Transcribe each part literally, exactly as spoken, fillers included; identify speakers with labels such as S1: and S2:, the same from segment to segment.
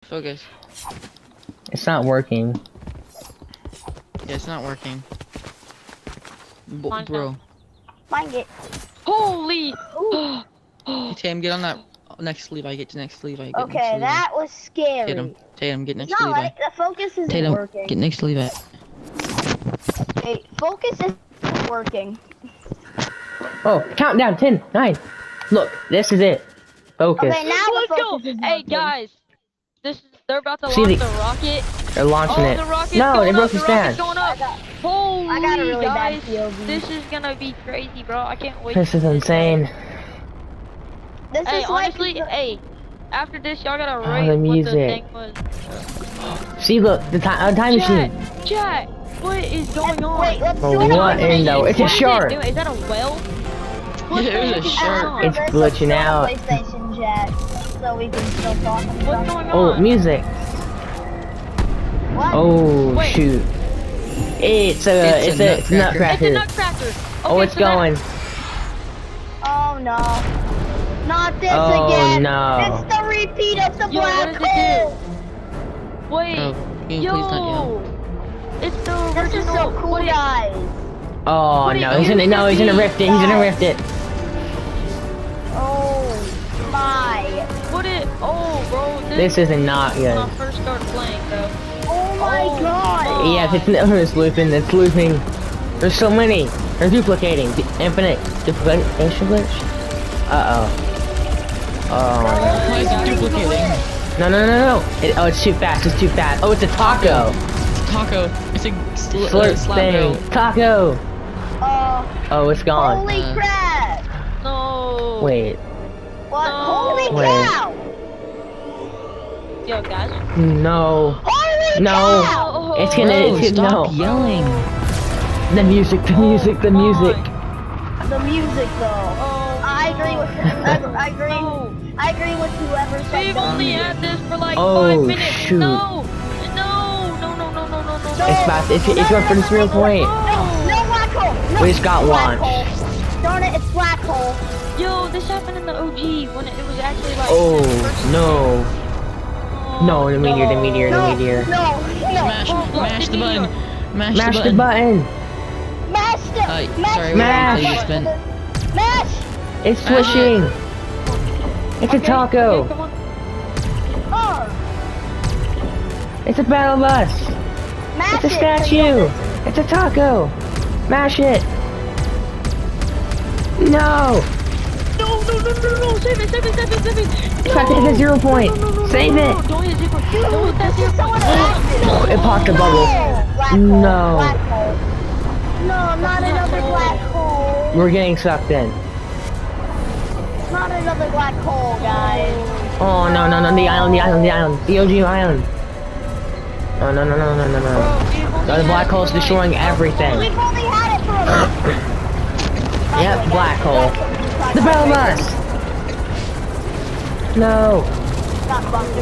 S1: Focus.
S2: It's not working.
S1: Yeah, it's not working. B
S3: Mine's
S1: bro.
S3: not.
S4: Find it.
S3: Holy!
S1: Hey, Tam, get on that next Levi. Get to next Levi. Get next
S4: Okay,
S1: Levi.
S4: that was scary.
S1: Tatum, Tatum, get next
S4: It's
S1: to
S4: not
S1: Levi.
S4: like the focus isn't
S1: Tatum,
S4: working.
S1: get next to Levi.
S4: Hey, focus isn't working.
S2: Oh, countdown, ten, nine. Look, this is it. Focus.
S4: Okay, now the
S3: Let's go!
S4: focus is
S3: Hey
S4: working.
S3: guys, this is, they're about to
S2: See
S3: launch
S2: the-
S3: the rocket.
S2: They're launching
S3: Oh,
S2: it.
S3: the rocket's
S2: No,
S3: going
S2: they broke
S3: up,
S2: the
S3: the rocket's
S2: stand.
S3: going
S4: I
S3: up.
S4: got,
S3: Holy
S4: I got a really
S3: guys,
S4: bad P O V.
S3: this is gonna be crazy, bro. I can't wait.
S2: This
S3: to
S2: is
S3: see
S2: insane.
S4: this
S3: Hey,
S4: is like
S3: honestly,
S4: the-
S3: hey, after this, y'all gotta
S2: Oh,
S3: rate
S2: the
S3: what the
S2: music.
S3: thing was.
S2: See, look, the time, uh, time machine.
S3: Chat, chat, what is going
S4: let's,
S3: on?
S4: wait, let's
S2: Oh,
S4: do it
S2: what
S4: on
S2: in the-
S4: PlayStation.
S2: it's a
S3: What is it
S2: shark.
S3: doing? Is that a whale? What
S1: Yeah,
S3: the
S1: it
S3: heck
S1: was a
S3: is
S1: shark.
S3: going on?
S2: It's
S4: Let's
S2: glitching
S4: do it on
S2: out.
S4: PlayStation chat, so we can still talk and
S3: What's
S4: stuff.
S3: going
S2: Oh,
S3: on?
S2: music.
S4: What?
S2: Oh,
S3: Wait.
S2: shoot. It's a,
S1: It's
S2: it's
S1: a
S2: a, it's
S1: nutcracker.
S3: It's a
S2: nutcracker.
S3: nutcracker. Okay,
S2: Oh, it's
S3: so that-
S2: going.
S4: Oh no. Not this
S2: Oh,
S4: again.
S2: no.
S4: It's the repeat of the
S3: Yo, what
S4: black
S3: does it
S4: hole.
S3: Wait,
S1: Oh, can you please not yell?
S3: yo, it's the
S4: This is
S3: original.
S4: so cool,
S3: what it-
S4: guys.
S2: Oh,
S3: What
S2: no,
S3: it
S2: he's gonna,
S3: used
S2: no,
S3: to
S2: he's gonna
S3: be.
S2: rift it. He's gonna rift it.
S4: Oh my.
S3: What it? Oh, bro,
S2: This
S3: this,
S2: is not
S3: when I
S2: good.
S3: first started playing, though.
S4: Oh my
S3: Oh,
S4: god.
S3: my.
S2: Yeah, it's, it's looping, it's looping. There's so many. They're duplicating. The infinite duplication glitch. Uh-oh. Oh,
S1: Why is it duplicating?
S2: no. No, no, no, no. It, oh, it's too fast. It's too fast. Oh, it's a taco.
S1: It's taco. It's a sl uh,
S2: Flirt
S1: slap
S2: thing.
S1: girl.
S2: Taco.
S4: Uh,
S2: Oh, it's gone.
S4: holy
S1: Uh,
S4: crap.
S3: No.
S2: Wait.
S4: What?
S3: No.
S4: Holy
S2: Wait.
S4: cow.
S3: Yo, guys.
S2: No.
S4: Holy
S2: No.
S4: cow.
S3: Oh,
S2: It's gonna,
S1: Bro,
S2: it's gonna,
S1: stop
S2: no.
S1: yelling.
S2: The music, the music, the
S3: my.
S2: music.
S4: The music though.
S3: Oh,
S4: I agree with whoever. I agree.
S3: no.
S4: I agree with whoever said
S3: We've
S4: the
S3: only
S4: music.
S3: had this for like
S2: Oh,
S3: five minutes.
S2: shoot.
S3: No. No. No. No. No. No. No. No.
S2: It's about, it's, it's going for the zero point.
S4: No, no black hole. No,
S2: We just got
S4: black
S2: launched.
S4: hole. Darn it, it's black hole.
S3: Yo, this happened in the O G when it, it was actually like.
S2: Oh,
S3: first-
S2: no.
S3: Oh,
S2: No, the meteor, the meteor, the
S4: No,
S2: meteor.
S4: no, no.
S1: Mash,
S3: Oh,
S1: mash
S3: the
S1: the button.
S3: meteor.
S1: Mash,
S2: Mash
S1: the
S2: the
S1: button.
S2: button.
S4: Mash the.
S1: Uh,
S4: mash
S1: sorry,
S4: the
S2: Mash.
S1: you spent.
S4: Mash.
S2: It's
S1: Mash it.
S2: swishing. It's a
S3: Okay,
S2: taco.
S3: okay, come on.
S4: Oh,
S2: It's a battle bus.
S4: mash
S2: It's a
S4: it,
S2: statue. It's a taco. Mash it. No.
S3: No, no, no, no, no, save it, save it, save it, save it.
S2: It's about to hit the zero point.
S3: No, no, no, no,
S2: Save
S3: no,
S2: it.
S3: no, don't hit zero point. Don't hit that zero
S4: Someone
S3: point.
S4: else.
S2: It popped a bubble.
S4: No. Black hole.
S2: No.
S4: Black hole. No, not another black hole.
S2: We're getting sucked in.
S4: Not another black hole, guys.
S2: Oh, no, no, no. The island, the island, the island. The O G island. Oh, no, no, no, no, no, no.
S3: Bro, we've only
S2: The
S3: had
S2: black
S3: it
S2: hole's
S3: for, like,
S2: destroying everything.
S4: We've only had it for a minute.
S2: Yep, black hole. The battle bus. No.
S4: Not bunker.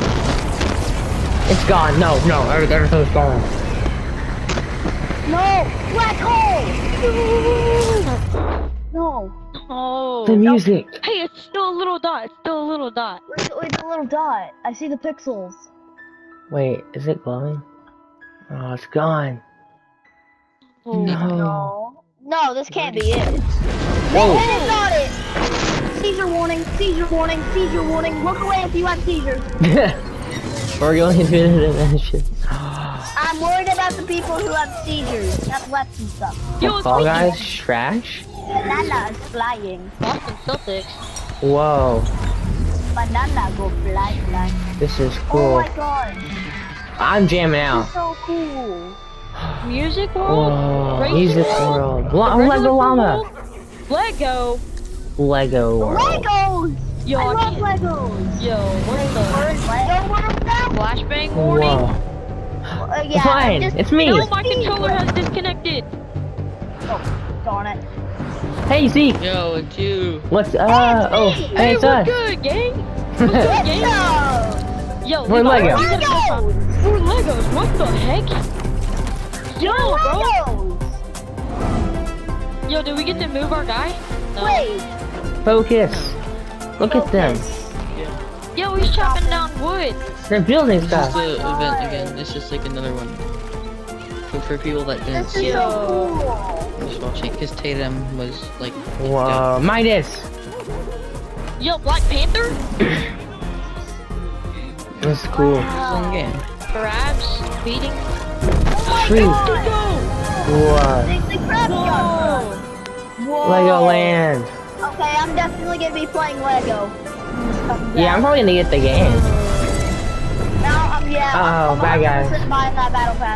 S2: It's gone. No, no. Everything's gone.
S4: No, black hole. No.
S3: Oh.
S2: The music.
S3: Hey, it's still a little dot. It's still a little dot.
S4: It's, it's a little dot. I see the pixels.
S2: Wait, is it glowing? Oh, it's gone.
S3: Oh.
S2: No.
S4: No. No, this can't be it.
S2: Whoa.
S4: This is not it. Seizure warning, seizure warning, seizure warning. Look away if you have seizures.
S2: We're going into the dimension.
S4: I'm worried about the people who have seizures, epilepsy stuff.
S3: Yo, it's
S2: Fall
S3: me.
S2: Guys trash?
S4: Banana is flying.
S3: Boston Celtics.
S2: Whoa,
S4: Banana go fly, fly.
S2: this is
S4: Oh
S2: cool.
S4: my god.
S2: I'm jamming
S4: This
S2: out.
S4: is so cool.
S3: Music World.
S2: Whoa,
S3: Racing
S2: music
S3: World?
S2: world. La
S3: The
S2: Lego
S3: regular
S2: llama.
S3: world? Lego.
S2: Lego world.
S4: Legos!
S3: Yo,
S4: I
S3: I
S4: love
S3: can't-
S4: Legos.
S3: Yo, what's the
S4: Where's Lego world now?
S3: flashbang warning?
S2: Whoa.
S4: Uh, yeah,
S2: Fine,
S4: just-
S2: it's me.
S3: No, my controller has disconnected.
S4: Oh, darn it.
S2: Hey Zeke,
S1: Yo, it's you.
S2: what's uh? Oh,
S4: Hey,
S2: hey,
S3: Hey,
S2: it's
S3: we're
S2: us.
S3: good, gang. We're good,
S4: Let's
S3: gang.
S4: go!
S3: Yo,
S2: We're
S3: Levi,
S2: Lego.
S3: you gotta go find-
S4: Legos!
S3: We're Legos. What the heck? Yo, bro.
S4: Legos!
S3: Yo, did we get to move our guy? No.
S4: Wait.
S2: Focus. Look at them.
S3: Yo, he's chopping down wood.
S2: They're building
S1: This
S2: stuff.
S1: is the event again. It's just like another one. For, for people that didn't
S4: This
S1: see
S4: is
S1: it,
S4: so cool.
S1: just watching. Because Tatum was like.
S2: Whoa, Midas.
S3: Yo, Black Panther?
S2: This is cool.
S1: Fun game.
S3: Crabs beating.
S2: Tree.
S3: Go!
S2: What?
S4: The, the crab gun.
S3: Whoa!
S4: Whoa.
S2: Lego Land.
S4: Okay, I'm definitely gonna be playing Lego.
S2: Yeah, I'm probably gonna get the game.
S4: Now, um, yeah.
S2: Uh-oh,
S4: I'm
S2: bad guys.
S4: one hundred percent buying that battle pass.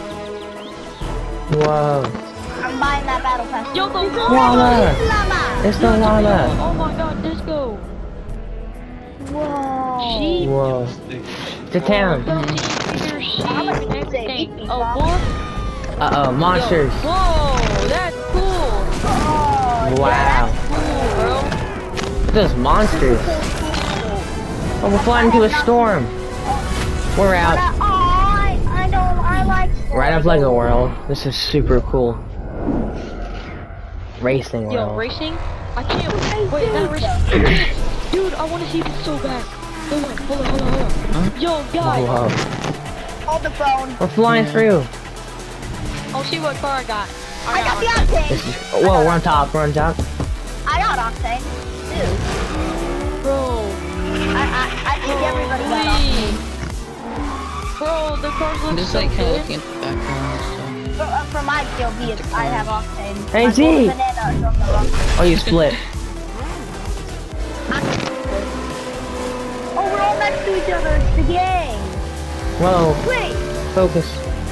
S2: Whoa.
S4: I'm buying that battle pass.
S3: Yo, go!
S2: Llama.
S4: Llama.
S2: It's the llama.
S3: Oh my god, let's go!
S4: Whoa.
S3: Sheep!
S2: Whoa. The town.
S3: Go see your sheep
S4: How much
S3: and
S4: did you say?
S3: everything.
S4: Beat me,
S3: Oh,
S4: Bob.
S3: wolf?
S2: Uh-oh, monsters.
S3: Yo, whoa! That's cool!
S4: Oh,
S2: Wow.
S4: yeah,
S3: Cool, bro.
S2: Those monsters. Oh, we're flying into a storm. We're
S4: that's
S2: out.
S4: cool. Oh, I, I don't, I like
S2: Right up Lego World. This is super cool. Racing
S3: Yo,
S2: World.
S3: racing? I can't wait. Is that racing? Dude, I want to see this so bad. Hold on, hold on, hold on, hold on. Yo, guys.
S2: Whoa.
S4: Hold the phone.
S2: We're flying through.
S3: I'll see what car I got.
S4: I got the
S3: one.
S4: octane.
S2: This is, whoa, we're on top. We're on top.
S4: I got octane. Dude.
S3: Bro.
S4: I, I, I think everybody got octane.
S3: Please. Bro, the cars look
S1: I'm just
S3: so
S1: like kind of
S3: good.
S1: looking at the background.
S4: For, uh, for my P O V, it's, I have octane.
S2: Hey,
S4: My
S2: G.
S4: golden banana is on the wrong.
S2: Oh, you split.
S4: Oh, we're all next to each other. It's the gang.
S2: Whoa,
S4: Wait.
S2: focus.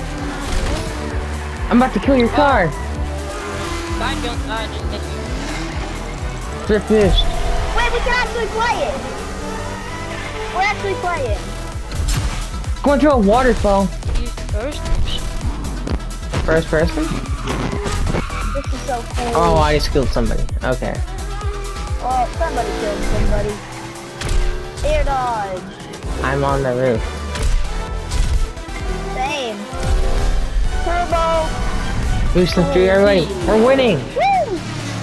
S2: I'm about to kill your car.
S3: I don't, I just hit you.
S2: Drift boost.
S4: Wait, we can actually play it. We're actually playing.
S2: Going through a waterfall.
S3: You first?
S2: First person?
S4: This is so cool.
S2: Oh, I just killed somebody. Okay.
S4: Well, somebody killed somebody. Air dodge.
S2: I'm on the roof.
S4: Same. Turbo.
S2: Boost and three already. We're winning.
S4: Woo!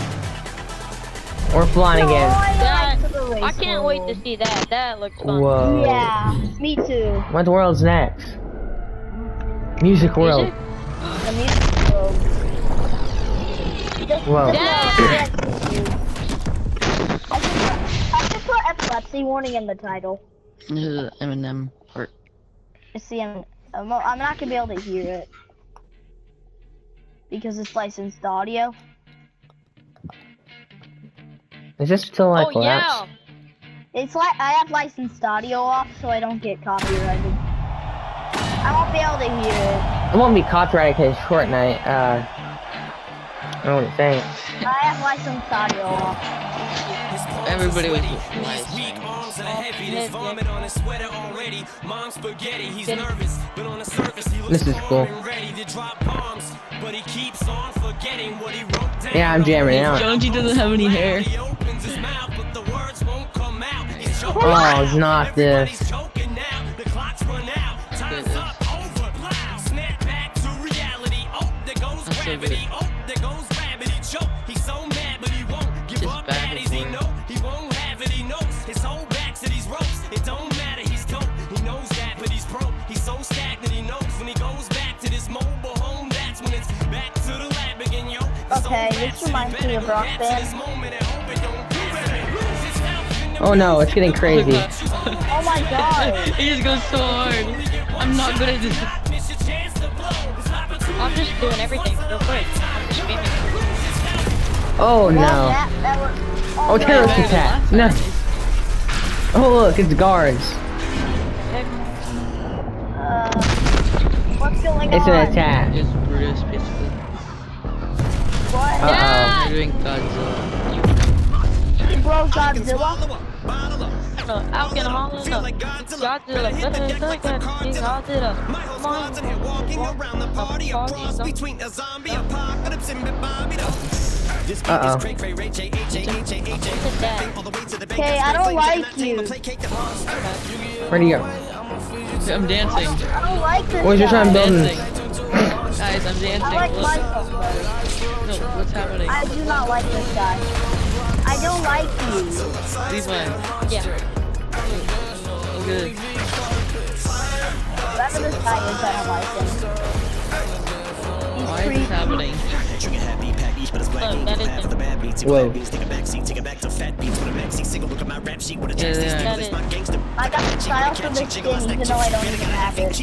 S2: We're flying
S4: Oh,
S2: again.
S4: I,
S3: That,
S4: like the race
S3: I can't wait to
S4: world.
S3: see that. That looks fun.
S2: Whoa.
S4: Yeah, me too.
S2: What world's next? Music world.
S3: Music?
S4: The music world. Just-
S2: Whoa.
S4: just-
S3: Yeah.
S4: I just put, I just put epilepsy warning in the title.
S1: This is Eminem part.
S4: See, I'm, I'm I'm not gonna be able to hear it because it's licensed audio.
S2: Is this still like
S3: Oh, yeah.
S2: collapse?
S4: It's like I have licensed audio off, so I don't get copyrighted. I won't be able to hear it.
S2: It won't be copyrighted because it's Fortnite. Uh, I wouldn't think.
S4: I have licensed audio off.
S1: Everybody was
S3: Yeah.
S2: This is cool. Yeah, I'm jamming out.
S1: Jonesy doesn't have any hair.
S2: Oh, not this.
S1: So good. Just bad before.
S4: Okay, this reminds me of Rock Band.
S2: Oh no, it's getting crazy.
S4: Oh my god!
S1: He just goes so hard. I'm not good at this.
S3: I'm just doing everything real quick. I'm just spamming.
S2: Oh
S4: Well,
S2: no.
S4: that, that was,
S2: Oh,
S4: no.
S2: terrorist attack. No. Oh look, it's guards.
S4: Uh, what's going
S2: It's
S4: on?
S2: an attack.
S1: It's Brutus, basically.
S4: What?
S2: Uh-oh.
S3: Yeah.
S1: They're doing Godzilla.
S4: He blows Godzilla?
S3: Out in Holland. Godzilla. Godzilla. Godzilla.
S2: Uh-oh.
S4: Okay, I don't like you.
S2: Where'd he go?
S1: I'm dancing.
S4: I don't like this
S2: Where's your
S4: guy.
S2: son building?
S1: Dancing. Guys, I'm dancing.
S4: I like
S1: Look.
S4: myself better.
S1: No, what's happening?
S4: I do not like this guy. I don't like you.
S1: Leave one.
S3: Yeah.
S1: Look at this.
S4: this guy is, I don't like him. He's
S1: Why is this
S4: creepy.
S1: happening?
S3: Look, that is him.
S2: Whoa.
S1: Yeah,
S3: That
S1: yeah.
S3: is.
S4: I got the style for this skin, even though I don't even have it.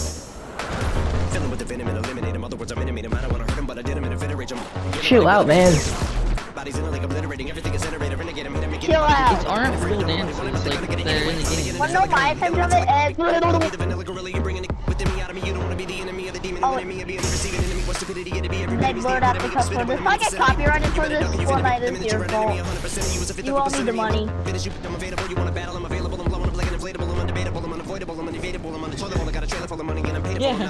S2: Chill out, man.
S4: Chill
S1: These
S4: out.
S1: aren't real dances, like they're in the game.
S4: Wanna know my attempt of it? Uh, oh, they blurred out the cuss word. If I get copyrighted for this, Fortnite is your fault. You owe me the money.
S1: Yeah.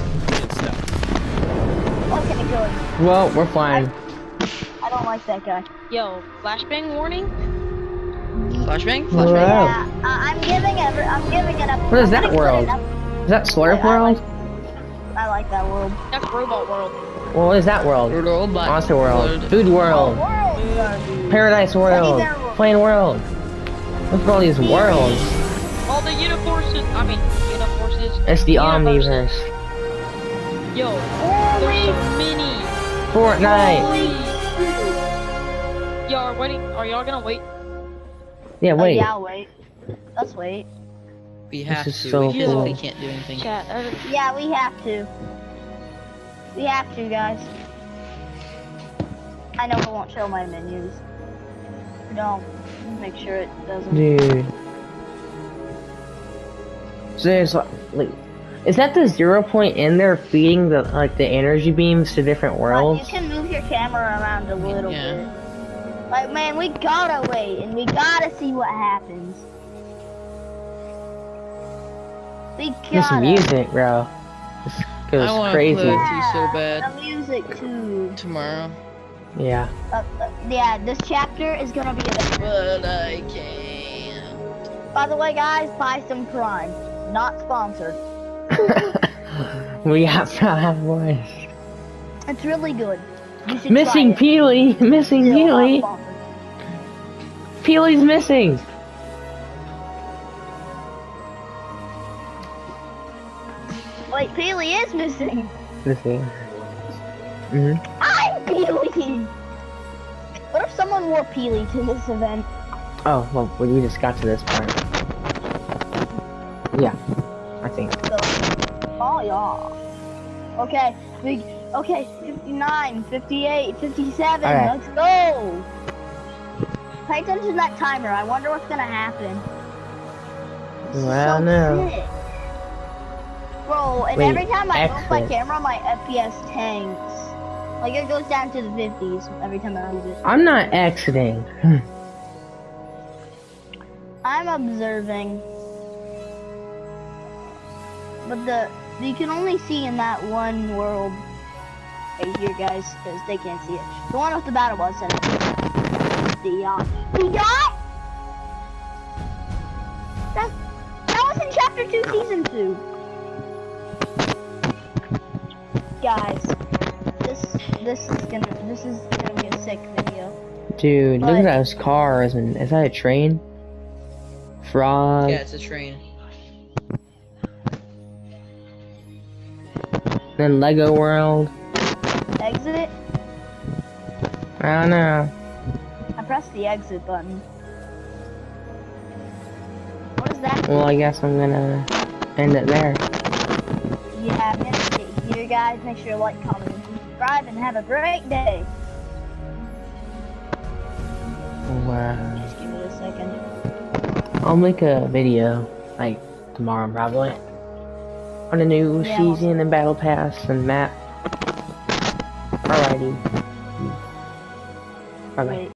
S4: Okay, good.
S2: Well, we're fine.
S4: I don't like that guy.
S3: Yo, flashbang warning?
S1: Flashbang?
S2: Wow.
S1: Flashbang?
S4: Yeah, uh, I'm giving every, I'm giving it up.
S2: What is
S4: I'm
S2: that
S4: gonna put
S2: world?
S4: it up.
S2: Is that Slurp
S4: I
S2: World?
S4: like, I like that world.
S3: That's Robot World.
S2: Well, what is that world?
S1: Robot
S2: Monster World.
S1: World.
S2: Food World.
S4: Oh, worlds are these?
S2: Paradise World.
S4: their world.
S2: Plain World. Look at all these worlds.
S3: All the uniforces. I mean, uniforces.
S2: It's the
S3: Universes.
S2: Omniverse.
S3: Yo,
S4: Holy
S3: there's so many.
S2: Fortnite.
S3: Holy. Yo, are waiting? Are y'all gonna wait?
S2: Yeah,
S4: Oh,
S2: wait.
S4: yeah, I'll wait. Let's wait.
S1: We have
S2: is
S1: to.
S2: so
S1: we physically
S3: cool.
S1: can't do anything.
S3: Chat. that is-
S4: Yeah, we have to. We have to, guys. I know it won't show my menus. No, make sure it doesn't.
S2: Dude. So there's like, is that the zero point in there feeding the like the energy beams to different
S4: But
S2: worlds?
S4: you can move your camera around a little
S1: Yeah.
S4: bit. Like, man, we gotta wait, and we gotta see what happens. We gotta.
S2: This music, bro. This goes
S1: I want to
S2: crazy.
S1: play with you so
S4: Yeah,
S1: bad.
S4: The music too.
S1: Tomorrow.
S2: Yeah.
S4: Uh, uh, yeah, this chapter is gonna be. A
S1: But I can't.
S4: By the way, guys, buy some Prime. Not sponsored.
S2: We have to have voice.
S4: It's really good. You should
S2: Missing
S4: try it.
S2: Peely. Missing
S4: Still not
S2: Peely.
S4: sponsored.
S2: Peely's missing.
S4: Wait, Peely is missing.
S2: Missing. Mhm.
S4: I'm Peely. What if someone wore Peely to this event?
S2: Oh well, we just got to this part. Yeah, I think.
S4: So, oh yeah. Okay, we okay. fifty-nine, fifty-eight, fifty-seven.
S2: Alright.
S4: Let's go. Pay attention to that timer. I wonder what's gonna happen. This is
S2: Well,
S4: so
S2: no.
S4: sick. Bro, and
S2: Wait,
S4: every time I move my
S2: exit.
S4: camera, my F P S tanks. Like it goes down to the fifties every time I move it.
S2: I'm not exiting.
S4: I'm observing. But the you can only see in that one world right here, guys, because they can't see it. The one with the battle bus in it. The yacht. The yacht? That that was in chapter two, season two. Guys, this this is gonna this is gonna be a sick video.
S2: Dude, look
S4: But-
S2: at those cars, and is that a train? Frog.
S1: Yeah, it's a train.
S2: Then Lego World.
S4: Exit.
S2: I don't know.
S4: I pressed the exit button. What is that?
S2: Well, I guess I'm gonna end it there.
S4: Yeah, I'm gonna sit here, guys. Make sure to like, comment, and subscribe, and have a great day.
S2: Wow.
S4: Just give it a second.
S2: I'll make a video, like, tomorrow probably. On a new
S4: Yeah.
S2: season and battle pass and map. Alrighty. Bye bye.
S4: Wait.